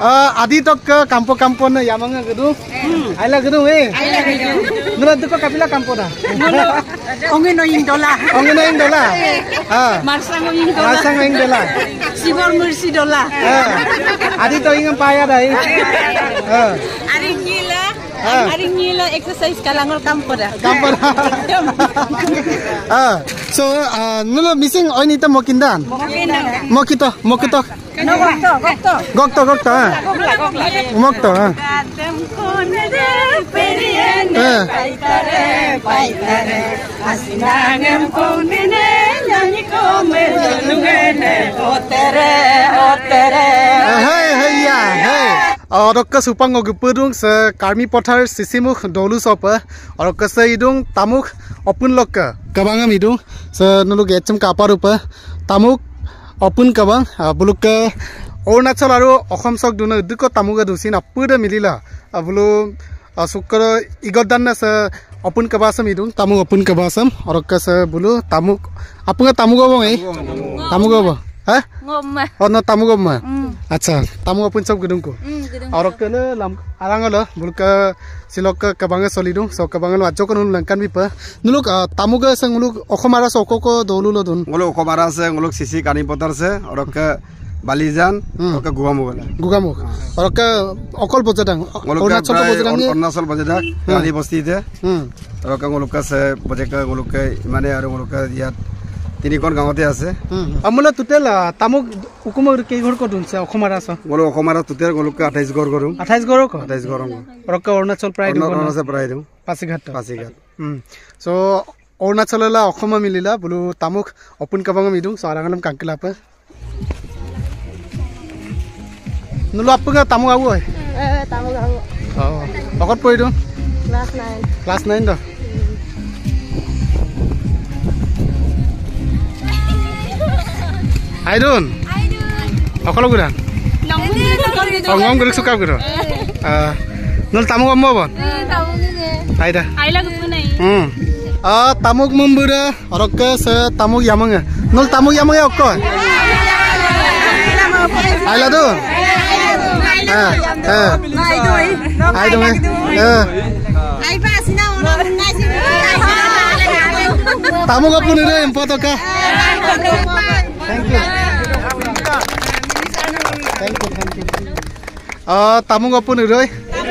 adi tok kampo na yamang gedung. Aila gedung Nula tu ko kapila kampo dah. Ongin no indola. Marsang indola. Sibor mursi dola. Adi to ingam paya dah. Ari ngila exercise kalangol kampo dah. So nula missing oin ita mokindan. Mokito. No gokto. Mokto. Kadam kone de periende paitare asinangem kone ne nyanyi kome nungene otere. Hey. Orang ke supang ngogupudung se karmi potar sisimuk dolu sopa. Orang ke se idung tamuk open loka. Kabangam idung se nulu gecem kapar rupa tamuk open kabang. Bulu ke Arunachal aru Assam sok duna duko tamuga dusin apuda milila. Bulu sukar igodan na se open kabasam idung tamuk open kabasam. Orang ke se bulu tamuk apunga tamuga bang tamuga bang. Ngomma. Oh no tamuga bang. अच्छा तामुगा पुन सब गदुंको और कने आरांगल बुलका सिलक कबांगे सलिदुं सो कबांगल आजो कनु लंकान beep नुलुक तामुगा संग मुलुक अखमारा सको दौलुलो दुन मुलुक अखमारा से मुलुक सिसी कानी पतर से और के बालिजान और के गुगामुख और के अकल बजदां अरुणाचल बजदां कानी बस्ती दे और के मुलुक से बजेका मुलुक के माने और मुलुक या তিনিখন গাঁৱতে আছে আমলা টোটেল তামুক উকুমৰ কেই ঘৰ কদুনছে অখমাৰা আছে গলো অখমাৰা টোটেল গলুক 28 ঘৰ কৰো 28 ঘৰ ৰক অৰুণাচল প্ৰায় দিও পাছিঘাট সো অৰুণাচললা অখমা মিলিলা বলু তামুক অপুন কাবাং মিদু সাৰাঙলম কাংকিলা পে নুলো আপুগা তামুক আবু হয় তামুক আবু অকত পঢ়িদু ক্লাস 9 দ Aidun. Okolo gudan. Ngong gerik suka gudo. Nul tamu kamu bon? Tamu ni. Aida. Aila gupunai. Tamu membura. Orok se tamu yamang. Nul tamu yamang ya okko. Aila tu. Aidun. Aipa sina orang nasi. Tamu kapun ini empat oka. Thank you. Tamu ngapun iroi.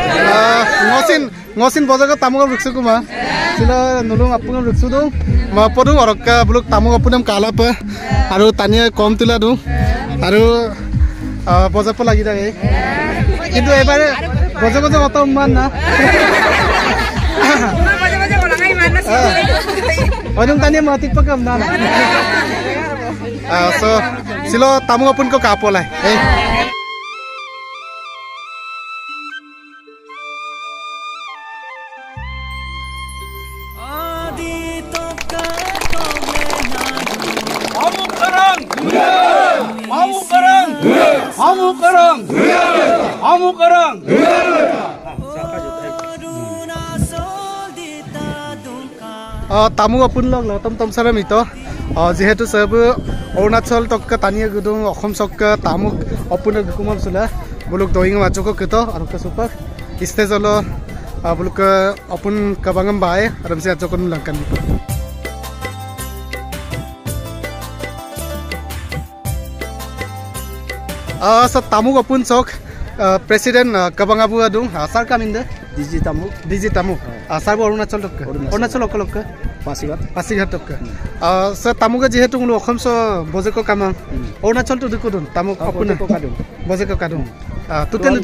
Ngosin bojaga tamu ngap ruksu kuma. Sila nulung apun ngap ruksu dong. Ma podung orokka buluk tamu ngapun am kala pa. Aru tania kom tila dong. Aru boja pa lagi dah. Kintu ebare boja otom man na. Odung tania matik pa kam na. So silo tamu apun ko kapolai. Tamu apun log lo tom saram ito. Jehetu sabu Arunachal tokka tania gudung Assam sokka tamuk apun gukumam sula buluk doing majoko kito aruka super istezolo buluk apun kabangam bae aramse ajokon langkan dito. Sa tamuk apun sok President kabangabu adung sar kaminde Diji Tamuk sarbo Arunachal tokka Arunachal okolokka Pasighat tokka sa tamuga jehetu ngulu Assam so bojeko kamang Arunachal to dikudun tamuk apuna bojeko kadung total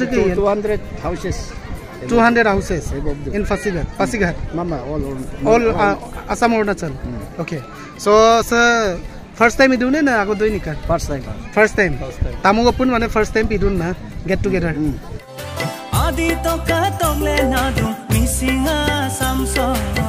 200 houses in Pasighat mama all Assam Arunachal okay so sir first time idun na ago doi nikar first time tamuk apun mane first time idun na get together adi to ka tomle na du misinga samso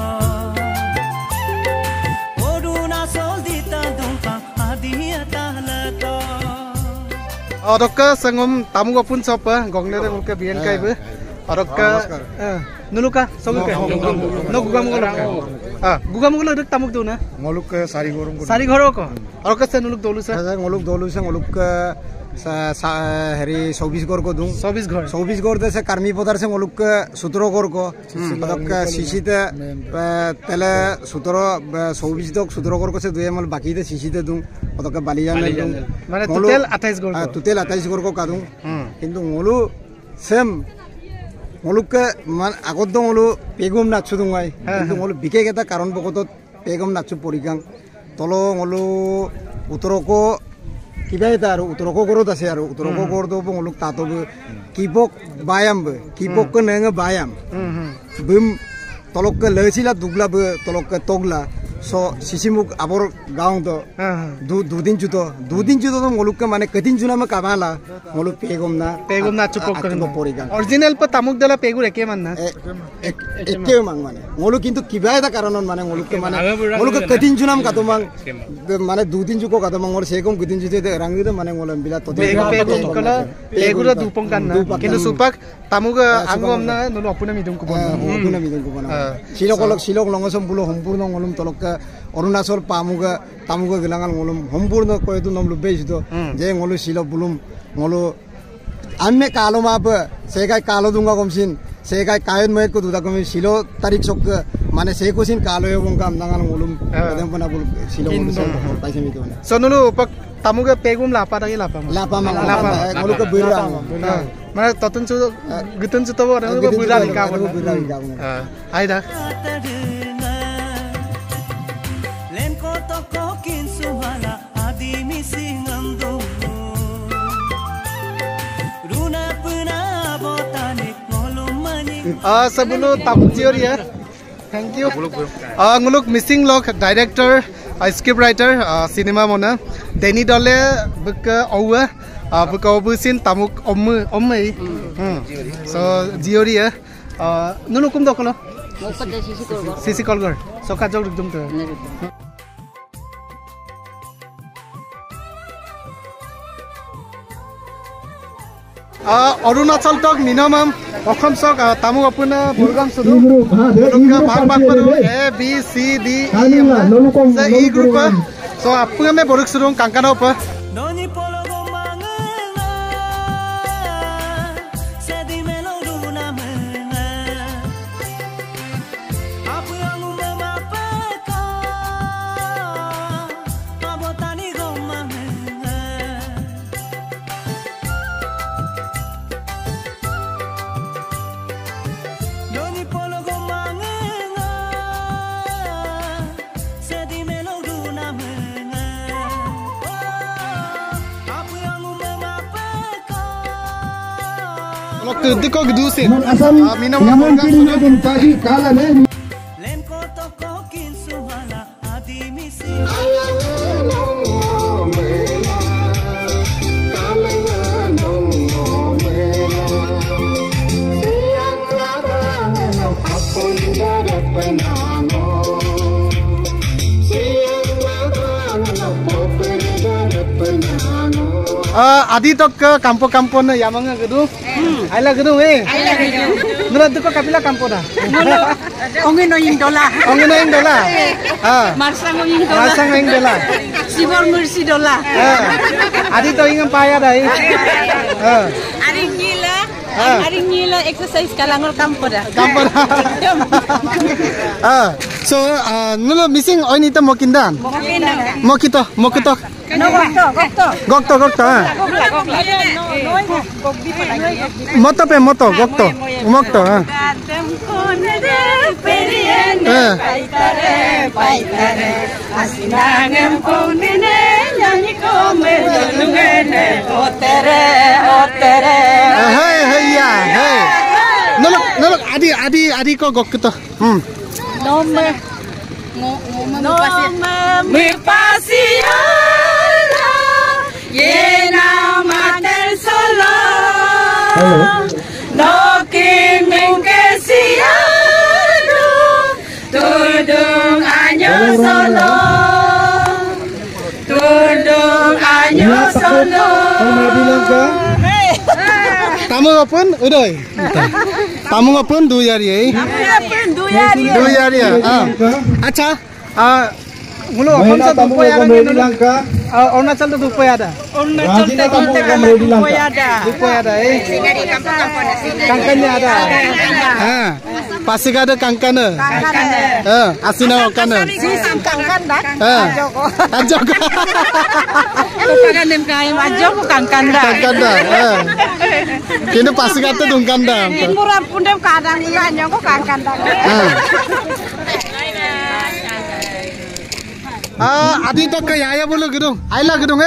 Arunachal dita dumpa adi atala to Orokka sangum tamu apun sopa gongle re mulka bien kai be Orokka nuluka soguka no gugamugolo dik tamuk du na ngoluk sari ghor ko Orokka se nuluk dolu se হেৰি 24 ঘৰ কো দুং 24 ঘৰ দেছে কাৰ্মি পদাৰ সে মুলুক 17 ঘৰ কো পদক সিসিতে তেলে 17 তক 17 ঘৰ কছে দুয়ে মল বাকিতে সিসিতে দুং পদক বালিজান দুং মানে টোটাল 28 ঘৰ টোটাল 28 ঘৰ কো কাদুং কিন্তু মুলু সেম মুলুকে মান আগত দং মুলু পেগুম নাচু দুঙাই কিন্তু মুলু বিকেক এটা কাৰণ বকতত পেগুম নাচু পরিগাং তলো মুলু উত্তরকো কিবা এটা আৰু উত্তরকো গরত আছে আৰু উত্তরকো গর দব মুলুক তাতো কিপক বায়াম কিপক নেং বায়াম বিম তলক লেছিলা দুগলা তলক তগলা so sisimuk abor gaung to dudin juto to muluk ke mane kedin juna ma kamala muluk pegom na chupok ko porigan original pa tamuk dala pegur eke manna eke mang mane muluk kintu kiba eta karanon mane muluk ke mane muluk ke kedin junam kato mang mane dudin juko kato mang or sekom kedin jute rangi to mane ngolam bila to pegum kala pegura dupong kanna kintu supak tamuk angom na nulu apuna midung ko bon silok longosom bulo hompurno ngolum tolok Arunachal তামুগা গিলাঙাল ngolum সম্পূর্ণ কয়তো নমলু বেজিতো যে ngolu silo bulum ngolu anme kaloma ba segai kalo dunga komsin segai kayon met ko duda komi silo tarik sok mane se kosin kalo yobong kam nangal ngolum kadang pana bul silo ngolu paise mi to sonulu pak tamuga pegum lapa tagi lapa ngolu ke bira mane totun su gitun su to bo bira ka bo ai da सबुलो तामुक जियोरिया thank you nguluk missing log director script writer cinema mona deni dole buk owa buk obusin tamuk ommei so jiyoria nulukum dokolo sisi kolgor soka jog dum to Arunachal তক minimum Assam চক তামুক আপোনা বৰগাম সুদু ভাগ পাৰো A B C D E group সো আপুনা মে বৰক সুদু কাংকানা উপ Diko gedusin. Minum adi tok ke kampo na yamanga gedu aila gedu nula duko kapila kampo da ongino indola marsang indola sibor mursi dola adi to ingam paya dai aringila exercise kalangor kampo da so nula missing oinita mokindan mokito gokto moto gokto mokto asinangem konene yani kome lungene otere hey nolo adi ko gokto nome mi pasión llena mater solo no que me quesiano tudung años solo tamu apun udah tamu apun 2 hari ya acha mulu Assam sa dupoy ada Sri Lanka Arunachal to dupoy ada dupoy ada kangkanya ada Pasigada kangkana asina okana Kangkanda. Ajoko Paganem kay majok kangkanda. kangkanda kini pasigata dungkanda Murah pundem kadang banyak kok kangkanda. adi to ke yaya bolu gedung aila gedung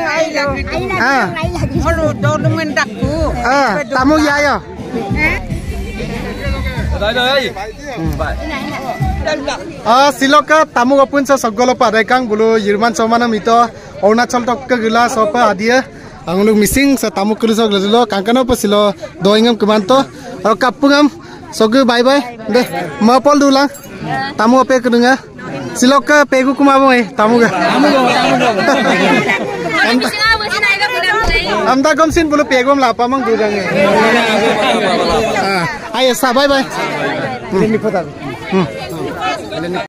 Halo, dolungen dakku. tamu yaya siloka tamu apun sa sogolo pa rekang bulu yirman somana mito Arunachal tok ke gila sopa adia anglung missing sa tamu kulisok lelo kangkano pa silo doingam kemanto aro kapungam sogu bye bye de mapol dulang tamu ape kedunga siloka pegu kumabo tamu ga amda komsin bulu pegom lapa mang dugang ayo sa bye bye